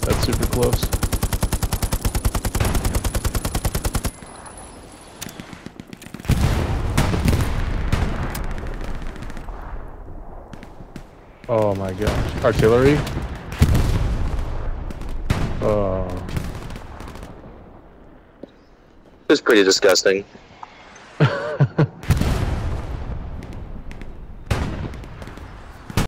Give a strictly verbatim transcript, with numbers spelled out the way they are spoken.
That's super close. Oh my gosh. Artillery? Oh. It was pretty disgusting.